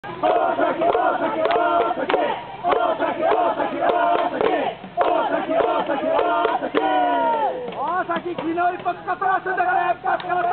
昨日一発勝ってますんだから、勝ってます。